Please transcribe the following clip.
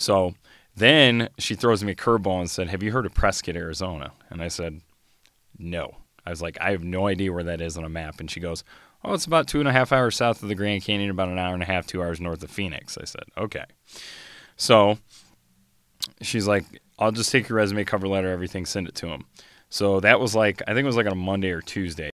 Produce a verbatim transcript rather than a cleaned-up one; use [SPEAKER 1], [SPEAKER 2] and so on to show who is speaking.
[SPEAKER 1] So then she throws me a curveball and said, have you heard of Prescott, Arizona? And I said, no. I was like, I have no idea where that is on a map. And she goes, oh, it's about two and a half hours south of the Grand Canyon, about an hour and a half, two hours north of Phoenix. I said, okay. So she's like, I'll just take your resume, cover letter, everything, send it to him. So that was like, I think it was like on a Monday or Tuesday.